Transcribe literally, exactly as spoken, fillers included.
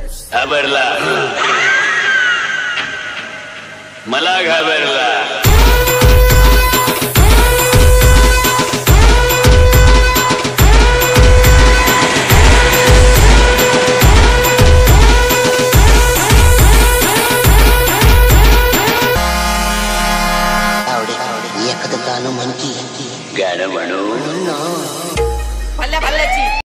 घाबरला, मला घाबरला. एखादं गाणं म्हण की. गाणं म्हणू भल्या भल्याची